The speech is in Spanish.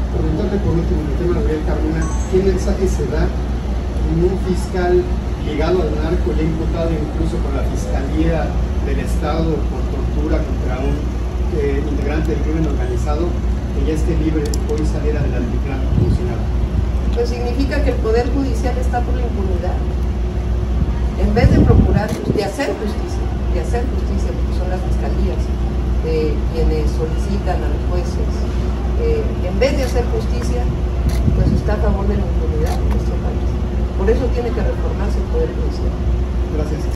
Comentarte por último el tema de Gabriel Carmona, ¿qué mensaje se da en un fiscal ligado al narco, ya imputado incluso por la Fiscalía del Estado por tortura contra un integrante del crimen organizado, que ya esté libre hoy salir adelante y plan funcional? Pues significa que el Poder Judicial está por la impunidad. En vez de procurar, de hacer justicia, porque son las fiscalías quienes solicitan a los jueces, en vez de hacer justicia, pues está a favor de la impunidad en nuestro país. Por eso tiene que reformarse el Poder Judicial. Gracias.